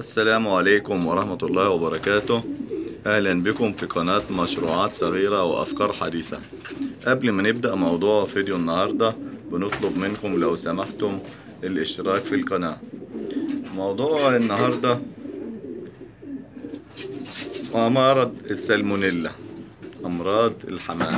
السلام عليكم ورحمة الله وبركاته. أهلا بكم في قناة مشروعات صغيرة وأفكار حديثة. قبل ما نبدأ موضوع فيديو النهاردة بنطلب منكم لو سمحتم الاشتراك في القناة. موضوع النهاردة مرض السالمونيلا، أمراض الحمام.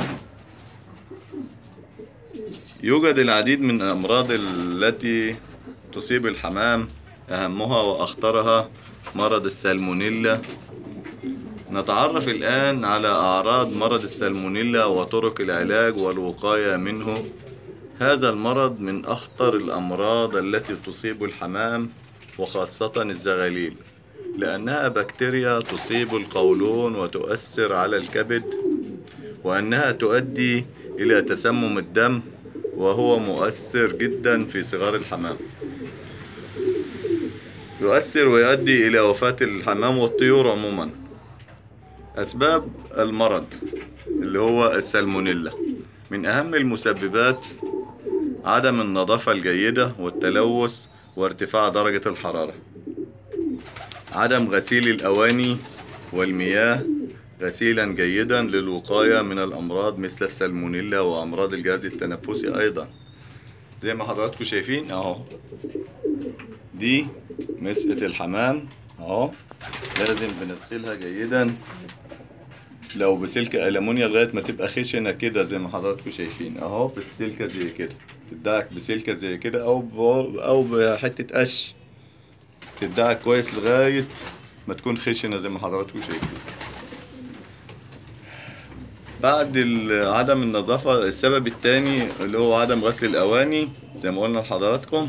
يوجد العديد من الأمراض التي تصيب الحمام، أهمها وأخطرها مرض السالمونيلا. نتعرف الآن على أعراض مرض السالمونيلا وطرق العلاج والوقاية منه. هذا المرض من أخطر الأمراض التي تصيب الحمام وخاصة الزغاليل، لأنها بكتيريا تصيب القولون وتؤثر على الكبد، وأنها تؤدي إلى تسمم الدم، وهو مؤثر جدا في صغار الحمام. يؤثر ويؤدي إلى وفاة الحمام والطيور عموما. أسباب المرض اللي هو السالمونيلا: من أهم المسببات عدم النظافة الجيدة والتلوث وارتفاع درجة الحرارة. عدم غسيل الأواني والمياه غسيلا جيدا للوقاية من الأمراض مثل السالمونيلا وأمراض الجهاز التنفسي أيضا. زي ما حضراتكم شايفين أهو، دي مسقة الحمام أهو، لازم بنغسلها جيدا لو بسلك ألمونيا لغاية ما تبقى خشنة كده زي ما حضراتكم شايفين اهو، بالسلكة زي كده، تدعك بسلكة زي كده أو بحتة قش، تدعك كويس لغاية ما تكون خشنة زي ما حضراتكم شايفين. بعد عدم النظافة، السبب التاني اللي هو عدم غسل الأواني زي ما قلنا لحضراتكم.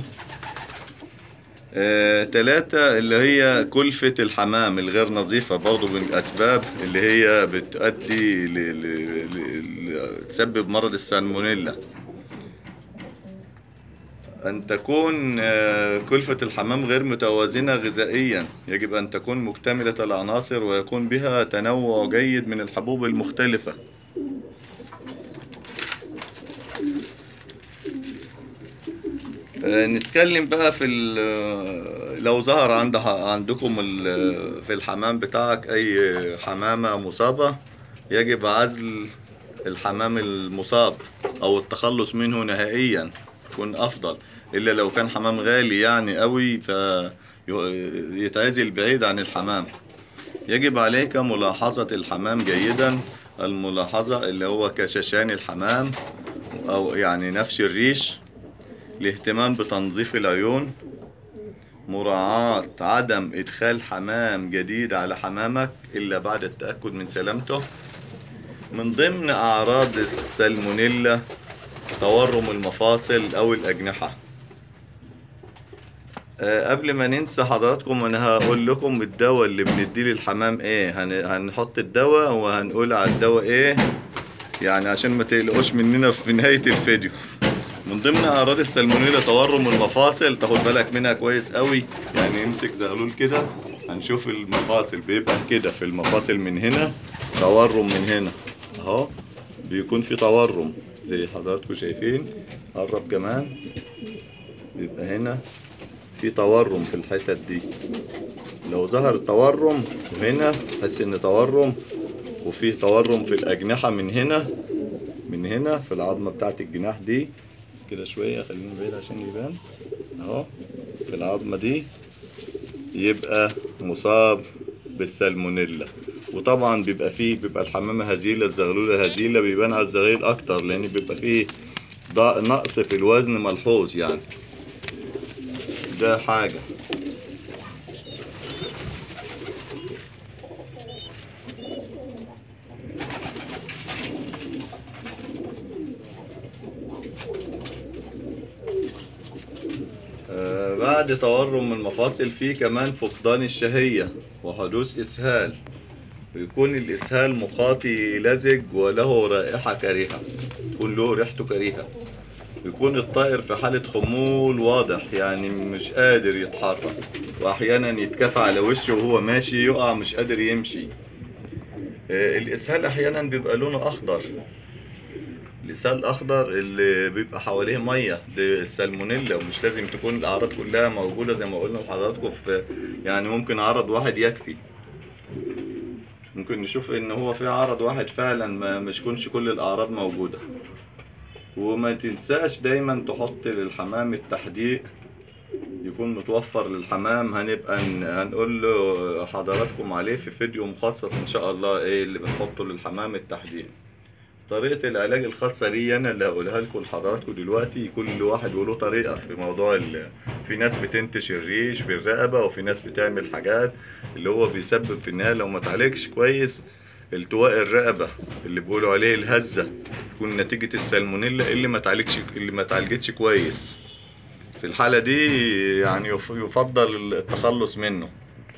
3 اللي هي كلفة الحمام الغير نظيفة، برضو من الأسباب اللي هي بتؤدي تسبب مرض السالمونيلا. أن تكون كلفة الحمام غير متوازنة غذائيا، يجب أن تكون مكتملة العناصر ويكون بها تنوع جيد من الحبوب المختلفة. نتكلم بقى في لو ظهر عندكم في الحمام بتاعك أي حمامة مصابة، يجب عزل الحمام المصاب أو التخلص منه نهائيا، يكون أفضل. إلا لو كان حمام غالي يعني قوي فيتعزل بعيد عن الحمام. يجب عليك ملاحظة الحمام جيدا، الملاحظة اللي هو كشاشان الحمام أو يعني نفش الريش، الاهتمام بتنظيف العيون، مراعاة عدم إدخال حمام جديد على حمامك إلا بعد التأكد من سلامته. من ضمن أعراض السالمونيلا تورم المفاصل أو الأجنحة. قبل ما ننسى حضراتكم، أنا هقول لكم الدواء اللي بنديه للحمام إيه. هنحط الدواء وهنقول على الدواء إيه، يعني عشان ما تقلقوش مننا في نهاية الفيديو. من ضمن أعراض السالمونيلا تورم المفاصل، تاخد بالك منها كويس قوي. يعني امسك زغلول كده، هنشوف المفاصل بيبقى كده، في المفاصل من هنا تورم، من هنا اهو بيكون في تورم زي حضراتكم شايفين. قرب كمان، بيبقى هنا في تورم في الحتت دي. لو ظهر تورم هنا تحس ان تورم، وفي تورم في الأجنحة من هنا في العظمة بتاعت الجناح دي كده شوية، خلينا بعيد عشان يبان اهو، في العظمة دي يبقى مصاب بالسالمونيلا. وطبعا بيبقى الحمامة هزيلة، الزغلولة هزيلة، بيبان على الزغيل اكتر لان بيبقى فيه نقص في الوزن ملحوظ يعني. ده حاجة. بعد تورم المفاصل فيه كمان فقدان الشهية وحدوث إسهال، ويكون الإسهال مخاطي لزج وله رائحة كريهة، يكون له ريحته كريهة. يكون الطائر في حالة خمول واضح، يعني مش قادر يتحرك، وأحيانا يتكفى على وشه وهو ماشي، يقع مش قادر يمشي. الإسهال أحيانا بيبقى لونه أخضر، لسان اخضر اللي بيبقى حواليه ميه، دي السالمونيلا، ومش لازم تكون الاعراض كلها موجوده زي ما قلنا لحضراتكم. في يعني ممكن عرض واحد يكفي، ممكن نشوف ان هو في عرض واحد فعلا ما مش كونش كل الاعراض موجوده. وما تنساش دايما تحط للحمام التحديق يكون متوفر للحمام. هنبقى هنقول له حضراتكم عليه في فيديو مخصص ان شاء الله، ايه اللي بنحطه للحمام التحديق. طريقة العلاج الخاصة لي أنا اللي هقولها لكم لحضراتكم دلوقتي. كل واحد وله طريقة في موضوع في ناس بتنتش الريش في الرقبة، وفي ناس بتعمل حاجات اللي هو بيسبب في النهاية لو ما اتعالجش كويس التواء الرقبة اللي بيقولوا عليه الهزة، تكون نتيجة السالمونيلا اللي ما اتعالجتش كويس. في الحالة دي يعني يفضل التخلص منه.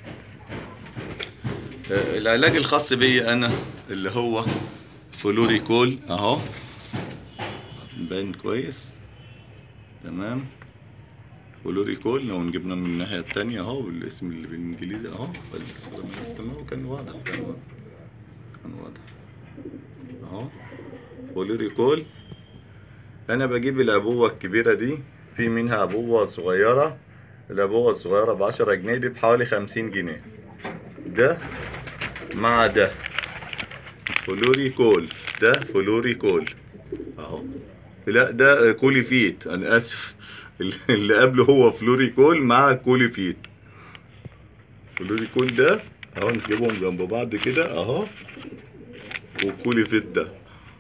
العلاج الخاص بي أنا اللي هو فلوريكول اهو، باين كويس تمام. فلوريكول لو نجيبنا من الناحية التانية اهو بالاسم اللي بالانجليزي اهو، تمام. كان واضح كان واضح اهو. فلوريكول انا بجيب العبوة الكبيرة دي، في منها عبوة صغيرة. العبوة الصغيرة ب10 جنيه، دي بحوالي 50 جنيه. ده مع ده فلوريكول، ده فلوريكول اهو. لا ده كوليفيت، انا اسف. اللي قبله هو فلوريكول مع كوليفيت. فلوريكول ده اهو، نجيبهم جنب بعض كده اهو، وكوليفيت ده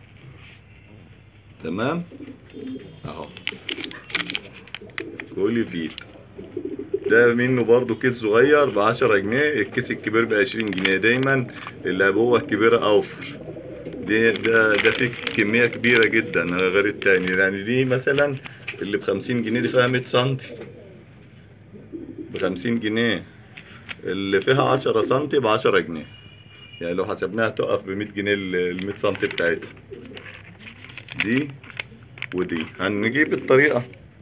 تمام اهو. كوليفيت ده منه برضو كيس صغير ب10 جنيه، الكيس الكبير ب20 جنيه. دايما العبوة الكبيرة اوفر. ده فيه كمية كبيرة جدا غير التاني. يعني دي مثلا اللي ب50 جنيه دي فيها 100 سنتي ب50 جنيه، اللي فيها 10 سنتي ب10 جنيه. يعني لو حسبناها تقف ب100 جنيه ال100 سنتي بتاعتها دي ودي. هنجيب الطريقة.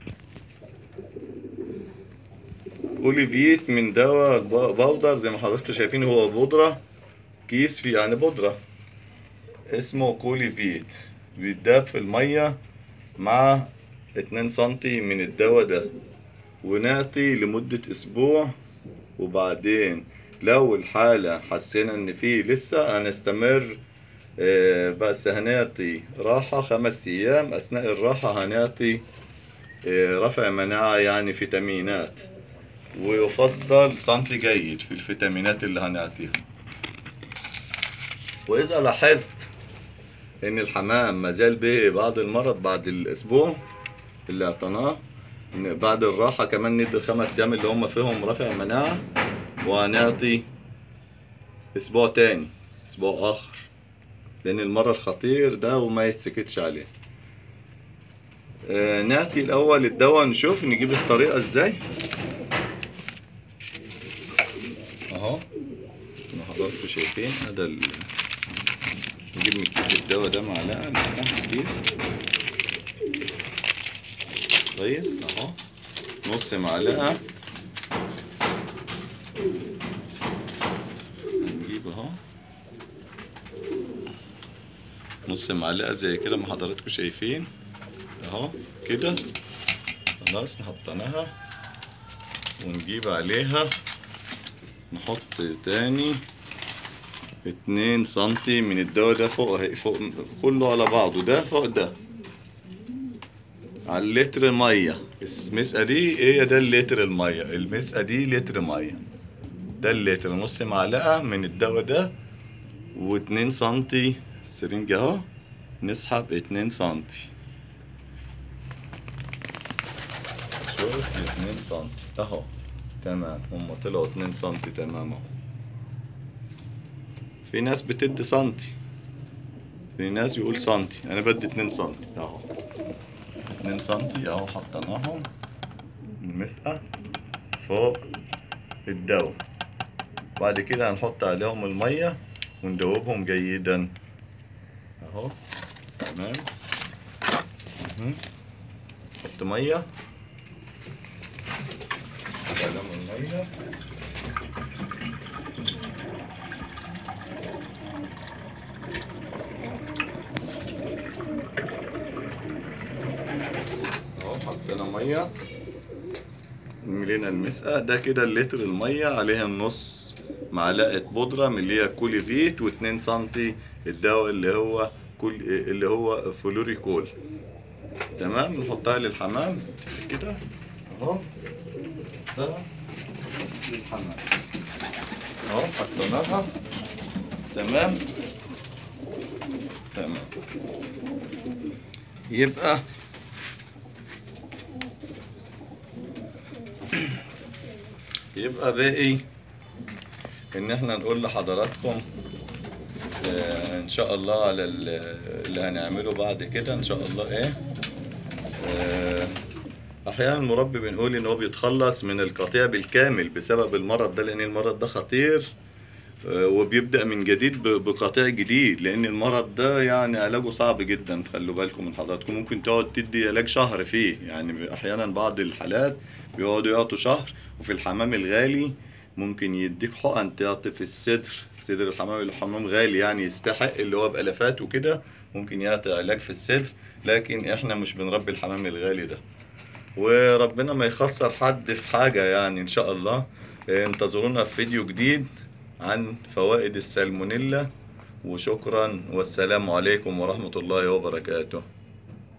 اوليفيت من دواء بودر زي ما حضراتكم شايفين، هو بودرة كيس فيه يعني بودرة، اسمه كوليفيت. بيتداب في المية مع 2 سنتي من الدواء ده، ونعطي لمدة اسبوع. وبعدين لو الحالة حسينا ان فيه لسه هنستمر، بس هنعطي راحة 5 ايام. اثناء الراحة هنعطي رفع مناعة يعني فيتامينات، ويفضل صنف جيد في الفيتامينات اللي هنعطيها. واذا لاحظت ان الحمام مازال به بعض المرض بعد الاسبوع اللي اعطيناه، بعد الراحة كمان ندي ال5 ايام اللي هم فيهم رفع مناعة، وهنعطي اسبوع تاني، اسبوع اخر، لان المرض خطير ده وما يتسكتش عليه. نعطي الاول الدواء، نشوف نجيب الطريقة ازاي اهو. زي ما حضراتكم شايفين هذا نجيب من كيس الدواء ده معلقة، نفتح الكيس كويس اهو، نص معلقة هنجيب اهو، نص معلقة زي كده ما حضراتكم شايفين اهو كده. خلاص حطيناها، ونجيب عليها نحط تاني 2 سنتي من الدواء ده فوق كله على بعضه، ده فوق ده على اللتر مية. المسقة دي هي ده اللتر المية، المسقة دي لتر مية، ده اللتر. نص معلقة من الدواء ده و2 سنتي السرنجة اهو، نسحب 2 سنتي. شوف 2 سنتي اهو تمام، هم طلعوا 2 سنتي تمام اهو. في ناس بتدي سنتي، في ناس يقول سنتي، انا بدي 2 سنتي اهو. 2 سنتي اهو حطيناهم المسقة فوق الدواء. بعد كده هنحط عليهم المية وندوبهم جيدا اهو تمام. نحط مية، نحط عليهم المية الميه، ملينا المسقه ده كده اللتر الميه، عليها نص معلقه بودره من اللي هي كوليفيت، و2 سنتي الدواء اللي هو فلوريكول. تمام، نحطها للحمام كده اهو. ده للحمام اهو، حطيناها. تمام تمام. يبقى باقي ان احنا نقول لحضراتكم ان شاء الله على اللي هنعمله بعد كده ان شاء الله ايه. احيانا المربي بنقول ان هو بيتخلص من القطيع بالكامل بسبب المرض ده، لان المرض ده خطير، وبيبدأ من جديد بقطيع جديد، لان المرض ده يعني علاجه صعب جدا. خلوا بالكم من حضراتكم، ممكن تقعد تدي علاج شهر فيه، يعني احيانا بعض الحالات بيقعدوا يعطوا شهر. وفي الحمام الغالي ممكن يديك حقن تعطي في صدر الحمام، الحمام غالي يعني يستحق، اللي هو بألافات وكده، ممكن يعطي علاج في الصدر. لكن احنا مش بنربي الحمام الغالي ده، وربنا ما يخسر حد في حاجة يعني ان شاء الله. انتظرونا في فيديو جديد عن فوائد السالمونيلا، وشكرا والسلام عليكم ورحمة الله وبركاته.